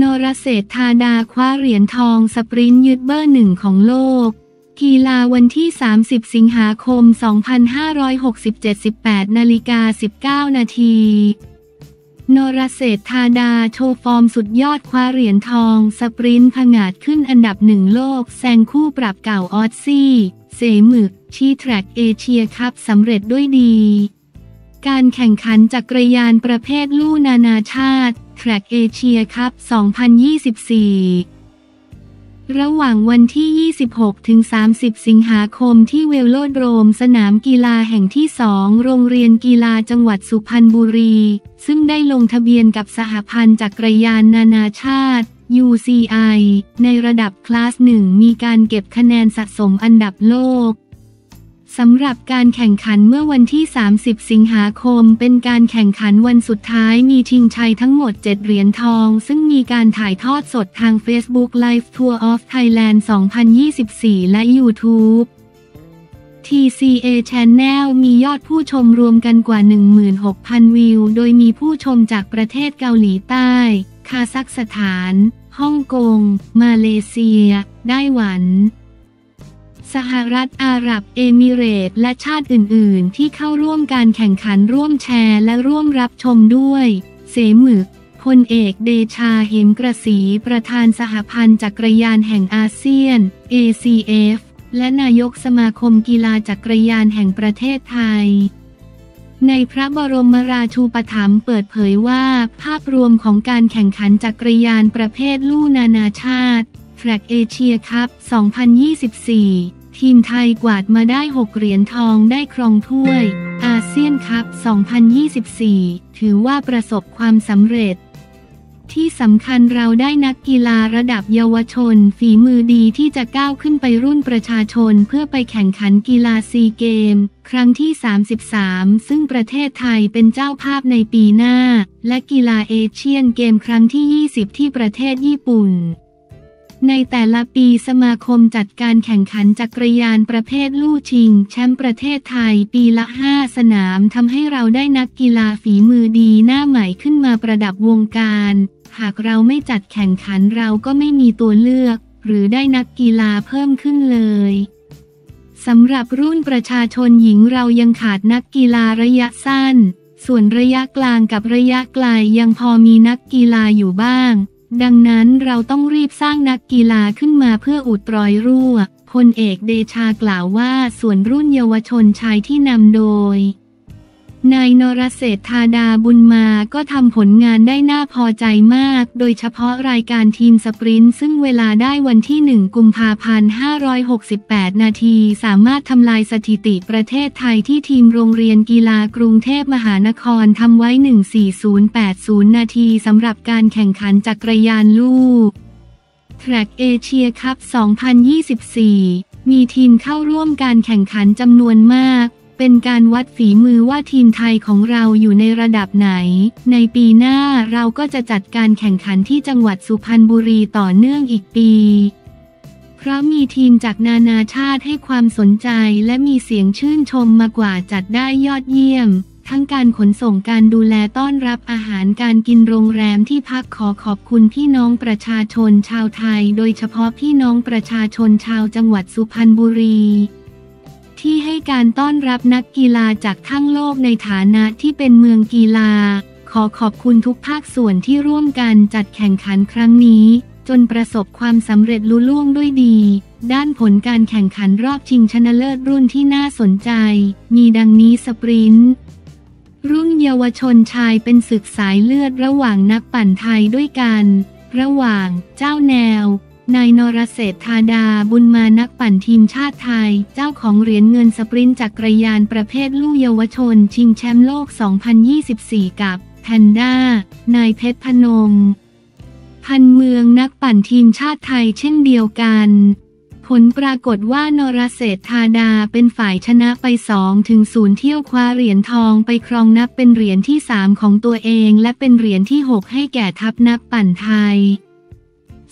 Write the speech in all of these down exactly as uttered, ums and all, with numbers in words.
รเศรษฐาดาคว้าเหรียญทองสปรินต์ยึดเบอร์หนึ่งของโลกกีฬาวันที่สามสิบสิงหาคมสองพันห้าร้อยหกสิบเจ็ด สิบแปดนาฬิกาสิบเก้านาทีนรเศรษฐาดาโชว์ฟอร์มสุดยอดคว้าเหรียญทองสปรินต์ผงาดขึ้นอันดับหนึ่งโลกแซงคู่ปรับเก่าออสซี่เสมึกที่แทร็กเอเชียคัพสำเร็จด้วยดีการแข่งขันจักรยานประเภทลู่นานาชาติแทร็กเอเชียคัพสองพันยี่สิบสี่ระหว่างวันที่ ยี่สิบหกถึงสามสิบ สิงหาคมที่เวลโลโดรมสนามกีฬาแห่งที่สองโรงเรียนกีฬาจังหวัดสุพรรณบุรีซึ่งได้ลงทะเบียนกับสหพันธ์จักรยานนานาชาติ ยู ซี ไอ ในระดับคลาสหนึ่งมีการเก็บคะแนนสะสมอันดับโลกสำหรับการแข่งขันเมื่อวันที่ สามสิบ สิงหาคมเป็นการแข่งขันวันสุดท้ายมีชิงชัยทั้งหมด เจ็ด เหรียญทองซึ่งมีการถ่ายทอดสดทาง Facebook Live Tour of Thailand สองพันยี่สิบสี่ และ YouTube ที ซี เอ Channel มียอดผู้ชมรวมกันกว่า หนึ่งหมื่นหกพัน วิวโดยมีผู้ชมจากประเทศเกาหลีใต้คาซัคสถานฮ่องกงมาเลเซียไต้หวันสหรัฐอาหรับเอมิเรตส์และชาติอื่นๆที่เข้าร่วมการแข่งขันร่วมแชร์และร่วมรับชมด้วยเสมึกพลเอกเดชาเหมกระศรีประธานสหพันธ์จักรยานแห่งอาเซียน เอ ซี เอฟ และนายกสมาคมกีฬาจักรยานแห่งประเทศไทยในพระบรมราชูปถัมภ์เปิดเผยว่าภาพรวมของการแข่งขันจักรยานประเภทลู่นานาชาติแทร็กเอเชียคัพสองพันยี่สิบสี่ทีมไทยกวาดมาได้หกเหรียญทองได้ครองถ้วยอาเซียนคัพสองพันยี่สิบสี่ถือว่าประสบความสำเร็จที่สำคัญเราได้นักกีฬาระดับเยาวชนฝีมือดีที่จะก้าวขึ้นไปรุ่นประชาชนเพื่อไปแข่งขันกีฬาซีเกมครั้งที่สามสิบสามซึ่งประเทศไทยเป็นเจ้าภาพในปีหน้าและกีฬาเอเชียนเกมครั้งที่ยี่สิบที่ประเทศญี่ปุ่นในแต่ละปีสมาคมจัดการแข่งขันจักรยานประเภทลู่ชิงแชมป์ประเทศไทยปีละห้าสนามทำให้เราได้นักกีฬาฝีมือดีหน้าใหม่ขึ้นมาประดับวงการหากเราไม่จัดแข่งขันเราก็ไม่มีตัวเลือกหรือได้นักกีฬาเพิ่มขึ้นเลยสำหรับรุ่นประชาชนหญิงเรายังขาดนักกีฬาระยะสั้นส่วนระยะกลางกับระยะไกลยังพอมีนักกีฬาอยู่บ้างดังนั้นเราต้องรีบสร้างนักกีฬาขึ้นมาเพื่ออุดรอยรั่วพลเอกเดชากล่าวว่าส่วนรุ่นเยาวชนชายที่นำโดยนายนรเศรษฐาดาบุญมาก็ทำผลงานได้น่าพอใจมากโดยเฉพาะรายการทีมสปรินต์ซึ่งเวลาได้วันที่หนึ่งกุมภาพันธ์ห้าร้อยหกสิบแปดนาทีสามารถทำลายสถิติประเทศไทยที่ทีมโรงเรียนกีฬากรุงเทพมหานครทำไว้หนึ่งพันสี่ร้อยแปดสิบนาทีสำหรับการแข่งขันจักรยานลู่แทร็กเอเชียคัพสองพันยี่สิบสี่มีทีมเข้าร่วมการแข่งขันจำนวนมากเป็นการวัดฝีมือว่าทีมไทยของเราอยู่ในระดับไหนในปีหน้าเราก็จะจัดการแข่งขันที่จังหวัดสุพรรณบุรีต่อเนื่องอีกปีเพราะมีทีมจากนานาชาติให้ความสนใจและมีเสียงชื่นชมมากว่าจัดได้ยอดเยี่ยมทั้งการขนส่งการดูแลต้อนรับอาหารการกินโรงแรมที่พักขอขอบคุณพี่น้องประชาชนชาวไทยโดยเฉพาะพี่น้องประชาชนชาวจังหวัดสุพรรณบุรีที่ให้การต้อนรับนักกีฬาจากทั้งโลกในฐานะที่เป็นเมืองกีฬาขอขอบคุณทุกภาคส่วนที่ร่วมกันจัดแข่งขันครั้งนี้จนประสบความสำเร็จลุล่วงด้วยดีด้านผลการแข่งขันรอบชิงชนะเลิศรุ่นที่น่าสนใจมีดังนี้สปรินต์รุ่นเยาวชนชายเป็นศึกสายเลือดระหว่างนักปั่นไทยด้วยกันระหว่างเจ้าแนวนายนรเศรษฐาดาบุญมานักปั่นทีมชาติไทยเจ้าของเหรียญเงินสปรินต์จักรยานประเภทลู่เยาวชนชิงแชมป์โลกสองพันยี่สิบสี่กับแพนด้านายเพชรพนมพันเมืองนักปั่นทีมชาติไทยเช่นเดียวกันผลปรากฏว่านรเศรษฐาดาเป็นฝ่ายชนะไป สองถึงศูนย์ เที่ยวคว้าเหรียญทองไปครองนับเป็นเหรียญที่สามของตัวเองและเป็นเหรียญที่หกให้แก่ทัพนักปั่นไทย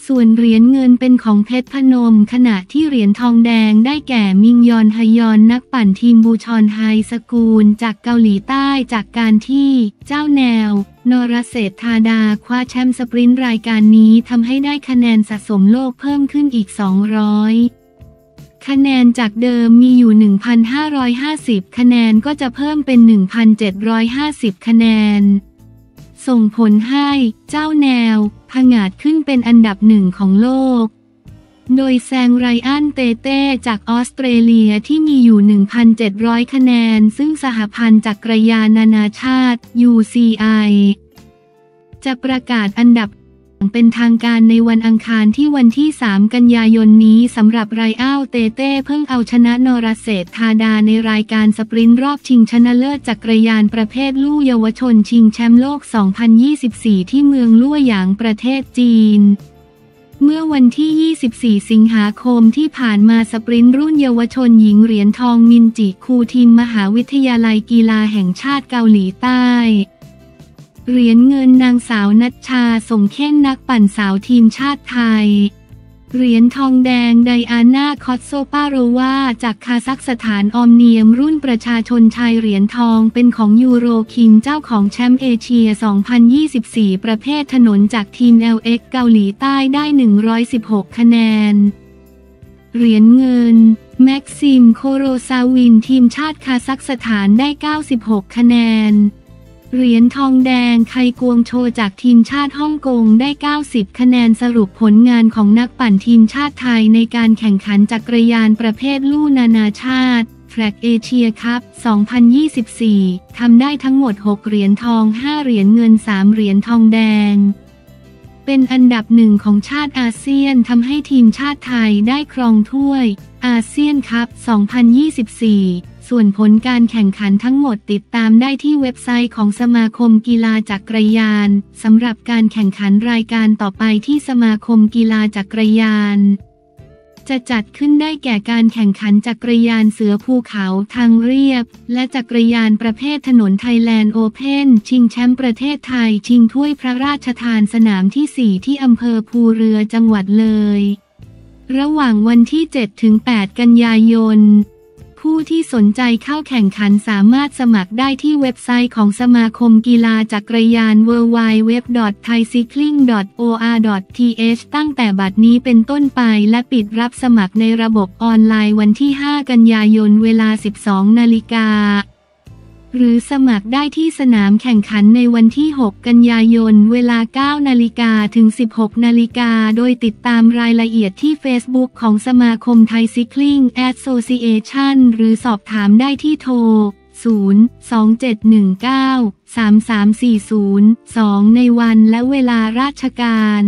ส่วนเหรียญเงินเป็นของเพชรพนมขณะที่เหรียญทองแดงได้แก่มิงยอนฮยอนนักปั่นทีมบูชอนไฮสกูลจากเกาหลีใต้จากการที่เจ้าแนวนรเศรษฐาดาคว้าแชมป์สปรินต์รายการนี้ทำให้ได้คะแนนสะสมโลกเพิ่มขึ้นอีกสองร้อยคะแนนจากเดิมมีอยู่ หนึ่งพันห้าร้อยห้าสิบ คะแนนก็จะเพิ่มเป็น หนึ่งพันเจ็ดร้อยห้าสิบ คะแนนส่งผลให้เจ้าแนวผงาดขึ้นเป็นอันดับหนึ่งของโลกโดยแซงไรอันเตเต้จากออสเตรเลียที่มีอยู่ หนึ่งพันเจ็ดร้อย คะแนนซึ่งสหพันธ์จักรยานนานาชาติ ยู ซี ไอ จะประกาศอันดับเป็นทางการในวันอังคารที่วันที่สามกันยายนนี้สำหรับไรอันเตเต้เพิ่งเอาชนะนรเศรษฐาดาในรายการสปรินต์รอบชิงชนะเลิศจักรยานประเภทลู่เยาวชนชิงแชมป์โลก สองพันยี่สิบสี่ ที่เมืองลั่วหยางประเทศจีนเมื่อวันที่ ยี่สิบสี่ สิงหาคมที่ผ่านมาสปรินต์รุ่นเยาวชนหญิงเหรียญทองมินจิคูทีมมหาวิทยาลัยกีฬาแห่งชาติเกาหลีใต้เหรียญเงินนางสาวนัชชาสมเข่งนักปั่นสาวทีมชาติไทยเหรียญทองแดงไดอาน่าคอตโซปาโรวาจากคาซัคสถานออมเนียมรุ่นประชาชนชายเหรียญทองเป็นของยูโรคิงเจ้าของแชมป์เอเชีย สองพันยี่สิบสี่ ประเภทถนนจากทีม แอล เอ็กซ์ เกาหลีใต้ได้ หนึ่งร้อยสิบหก คะแนนเหรียญเงินแม็กซิมโคโรซาวินทีมชาติคาซัคสถานได้ เก้าสิบหก คะแนนเหรียญทองแดงไคกวงโชจากทีมชาติฮ่องกงได้ เก้าสิบ คะแนนสรุปผลงานของนักปั่นทีมชาติไทยในการแข่งขันจักรยานประเภทลู่นานาชาติแทร็กเอเชียคัพ สองพันยี่สิบสี่ ทำได้ทั้งหมด หก เหรียญทอง ห้า เหรียญเงิน สาม เหรียญทองแดงเป็นอันดับหนึ่งของชาติอาเซียนทำให้ทีมชาติไทยได้ครองถ้วยอาเซียนคัพ สองพันยี่สิบสี่ ส่วนผลการแข่งขันทั้งหมดติดตามได้ที่เว็บไซต์ของสมาคมกีฬาจักรยานสำหรับการแข่งขันรายการต่อไปที่สมาคมกีฬาจักรยานจะจัดขึ้นได้แก่การแข่งขันจักรยานเสือภูเขาทางเรียบและจักรยานประเภทถนนไทยแลนด์โอเพ่นชิงแชมป์ประเทศไทยชิงถ้วยพระราชทานสนามที่ สี่ ที่อำเภอภูเรือจังหวัดเลยระหว่างวันที่ เจ็ดถึงแปด กันยายนผู้ที่สนใจเข้าแข่งขันสามารถสมัครได้ที่เว็บไซต์ของสมาคมกีฬาจักรยาน ดับเบิลยู ดับเบิลยู ดับเบิลยู ดอท ไทยไซคลิง ดอท โอ อาร์ ดอท ที เอช ตั้งแต่บัดนี้เป็นต้นไปและปิดรับสมัครในระบบออนไลน์วันที่ ห้า กันยายนเวลา สิบสอง นาฬิกาหรือสมัครได้ที่สนามแข่งขันในวันที่ หก กันยายนเวลา เก้า นาฬิกาถึง สิบหก นาฬิกาโดยติดตามรายละเอียดที่ Facebook ของสมาคมไทยไซคลิง แอสโซซิเอชัน หรือสอบถามได้ที่โทร ศูนย์ สอง เจ็ด หนึ่ง เก้า สาม สาม สี่ ศูนย์ สอง ในวันและเวลาราชการ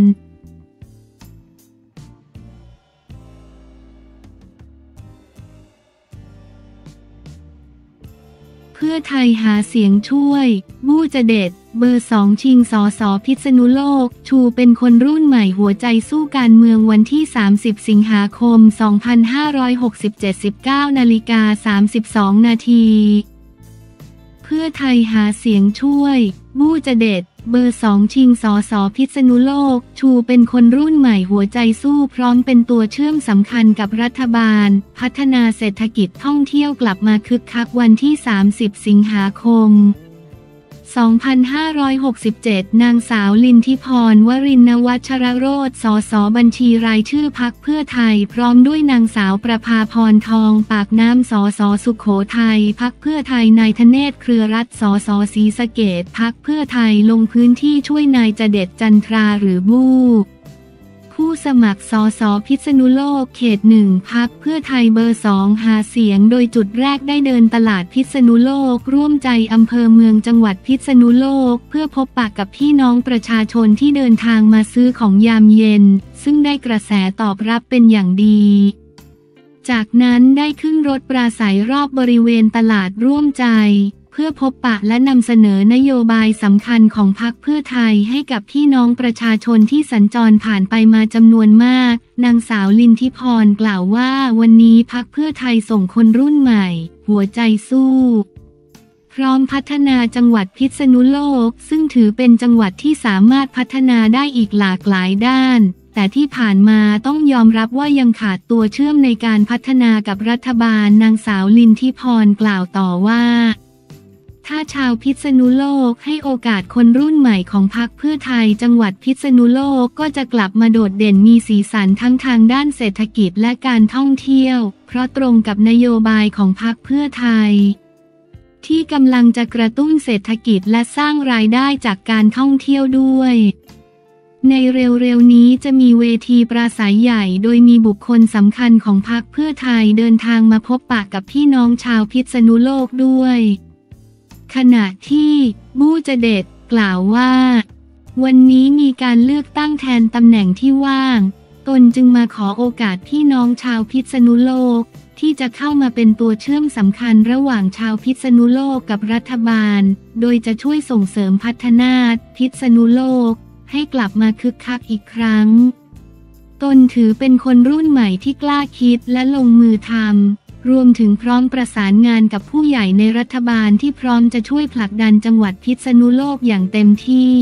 เพื่อไทยหาเสียงช่วยวู้จะเด็ดเบอร์สองชิงสสพิษณุโลกชูเป็นคนรุ่นใหม่หัวใจสู้การเมืองวันที่ สามสิบ สิงหาคม สองพันห้าร้อยหกสิบเจ็ด สิบเก้า นาฬิกา สามสิบสอง นาทีเพื่อไทยหาเสียงช่วยวู้จะเด็ดเบอร์สองชิงสสพิษณุโลกชูเป็นคนรุ่นใหม่หัวใจสู้พร้อมเป็นตัวเชื่อมสำคัญกับรัฐบาลพัฒนาเศรษฐกิจท่องเที่ยวกลับมาคึกคักวันที่ สามสิบ สิงหาคม สองพันห้าร้อยหกสิบเจ็ด นางสาวลินทิพรวรินทร์วัชรโรจน์ สส บัญชีรายชื่อพรรคเพื่อไทยพร้อมด้วยนางสาวประภาพรทองปากน้ำ สส สุโขทัยพรรคเพื่อไทยนายธเนศเครือรัตน์ สส ศรีสะเกษพรรคเพื่อไทยลงพื้นที่ช่วยนายจเด็ดจันทราหรือบู้ผู้สมัครสสพิษณุโลกเขตหนึ่งพรรคเพื่อไทยเบอร์สองหาเสียงโดยจุดแรกได้เดินตลาดพิษณุโลกร่วมใจอำเภอเมืองจังหวัดพิษณุโลกเพื่อพบปะกับพี่น้องประชาชนที่เดินทางมาซื้อของยามเย็นซึ่งได้กระแสตอบรับเป็นอย่างดีจากนั้นได้ขึ้นรถปราศัยรอบบริเวณตลาดร่วมใจเพื่อพบปะและนำเสนอนโยบายสำคัญของพรรคเพื่อไทยให้กับพี่น้องประชาชนที่สัญจรผ่านไปมาจำนวนมากนางสาวลินทิพรกล่าวว่าวันนี้พรรคเพื่อไทยส่งคนรุ่นใหม่หัวใจสู้พร้อมพัฒนาจังหวัดพิษณุโลกซึ่งถือเป็นจังหวัดที่สามารถพัฒนาได้อีกหลากหลายด้านแต่ที่ผ่านมาต้องยอมรับว่ายังขาดตัวเชื่อมในการพัฒนากับรัฐบาลนางสาวลินทิพรกล่าวต่อว่าถ้าชาวพิษณุโลกให้โอกาสคนรุ่นใหม่ของพรรคเพื่อไทยจังหวัดพิษณุโลกก็จะกลับมาโดดเด่นมีสีสันทั้งทางด้านเศรษฐกิจและการท่องเที่ยวเพราะตรงกับนโยบายของพรรคเพื่อไทยที่กำลังจะกระตุ้นเศรษฐกิจและสร้างรายได้จากการท่องเที่ยวด้วยในเร็วๆนี้จะมีเวทีปราศัยใหญ่โดยมีบุคคลสำคัญของพรรคเพื่อไทยเดินทางมาพบปะกับพี่น้องชาวพิษณุโลกด้วยขณะที่บู้จเดชกล่าวว่าวันนี้มีการเลือกตั้งแทนตำแหน่งที่ว่างตนจึงมาขอโอกาสพี่น้องชาวพิษณุโลกที่จะเข้ามาเป็นตัวเชื่อมสำคัญระหว่างชาวพิษณุโลกกับรัฐบาลโดยจะช่วยส่งเสริมพัฒนาพิษณุโลกให้กลับมาคึกคักอีกครั้งตนถือเป็นคนรุ่นใหม่ที่กล้าคิดและลงมือทำรวมถึงพร้อมประสานงานกับผู้ใหญ่ในรัฐบาลที่พร้อมจะช่วยผลักดันจังหวัดพิษณุโลกอย่างเต็มที่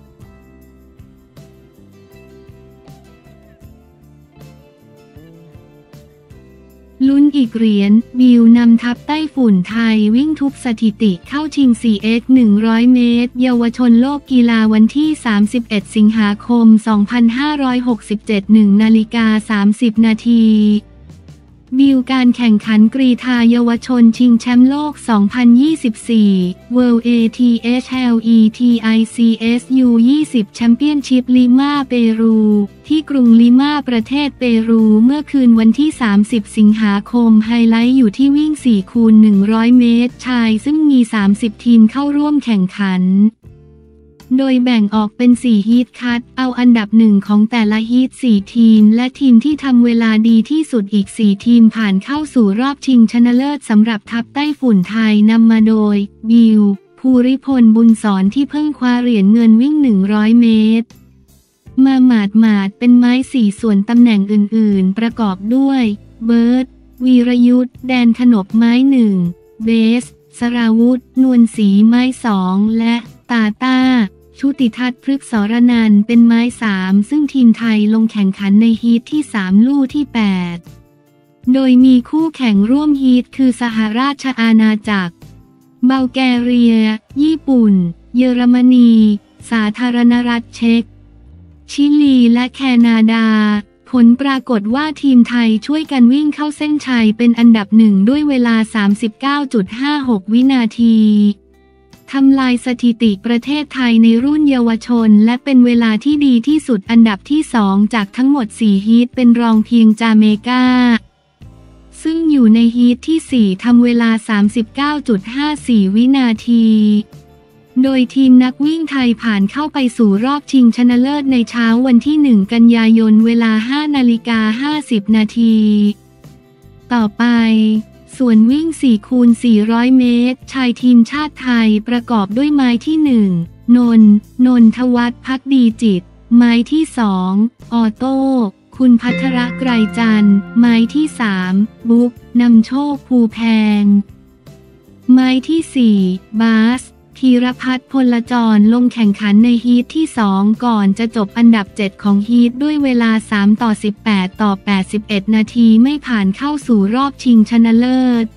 ลุ้นอีกเหรียญบิวนำทัพไต้ฝุ่นไทยวิ่งทุบสถิติเข้าชิง สี่ เอ็กซ์ หนึ่งร้อย เมตรเยาวชนโลกกีฬาวันที่ สามสิบเอ็ด สิงหาคม สองพันห้าร้อยหกสิบเจ็ด หนึ่งนาฬิกาสามสิบนาทีบิวการแข่งขันกรีฑาเยาวชนชิงแชมป์โลก สองพันยี่สิบสี่ World เอ ที เอช แอล อี ที ไอ ซี เอส ยู ยี่สิบ แชมเปี้ยนชิพลิมาเปรูที่กรุงลิมาประเทศเปรูเมื่อคืนวันที่ สามสิบ สิงหาคมไฮไลท์อยู่ที่วิ่ง สี่คูณหนึ่งร้อย เมตรชายซึ่งมี สามสิบ ทีมเข้าร่วมแข่งขันโดยแบ่งออกเป็น สี่ ฮีทคัทเอาอันดับหนึ่งของแต่ละฮีท สี่ ทีมและทีมที่ทำเวลาดีที่สุดอีก สี่ ทีมผ่านเข้าสู่รอบชิงชนะเลิศสำหรับทัพไต้ฝุ่นไทยนำมาโดยบิวภูริพลบุญสอนที่เพิ่งคว้าเหรียญเงินวิ่ง หนึ่งร้อย เมตรมาหมาดหมาดเป็นไม้สี่ส่วนตำแหน่งอื่นๆประกอบด้วยเบิร์ดวีรยุทธแดนขนบไม้หนึ่งเบสสราวุธนวลศรีไม้สองและตาต้าชุติทัศน์พฤกษรนันท์เป็นไม้สามซึ่งทีมไทยลงแข่งขันในฮีทที่สามลู่ที่แปดโดยมีคู่แข่งร่วมฮีทคือสหราชอาณาจักรบัลแกเรียญี่ปุ่นเยอรมนีสาธารณรัฐเช็กชิลีและแคนาดาผลปรากฏว่าทีมไทยช่วยกันวิ่งเข้าเส้นชัยเป็นอันดับหนึ่งด้วยเวลา สามสิบเก้าจุดห้าหก วินาทีทำลายสถิติประเทศไทยในรุ่นเยาวชนและเป็นเวลาที่ดีที่สุดอันดับที่สองจากทั้งหมดสี่ฮีทเป็นรองเพียงจาเมกาซึ่งอยู่ในฮีทที่สี่ทำเวลา สามสิบเก้าจุดห้าสี่ วินาทีโดยทีมนักวิ่งไทยผ่านเข้าไปสู่รอบชิงชนะเลิศในเช้าวันที่หนึ่งกันยายนเวลา ห้านาฬิกาห้าสิบนาทีต่อไปส่วนวิ่ง สี่คูณสี่ร้อย เมตรชายทีมชาติไทยประกอบด้วยไม้ที่หนึ่งนนท์นนทวัฒน์ภักดีจิตไม้ที่สองออโต้คุณภัทรไกรจันทร์ไม้ที่สามบุ๊กนำโชคภูแพงไม้ที่สี่บาสธีรพัฒน์พลจรลงแข่งขันในฮีทที่สองก่อนจะจบอันดับเจ็ดของฮีทด้วยเวลาสามต่อสิบแปดต่อแปดสิบเอ็ดนาทีไม่ผ่านเข้าสู่รอบชิงชนะเลิศ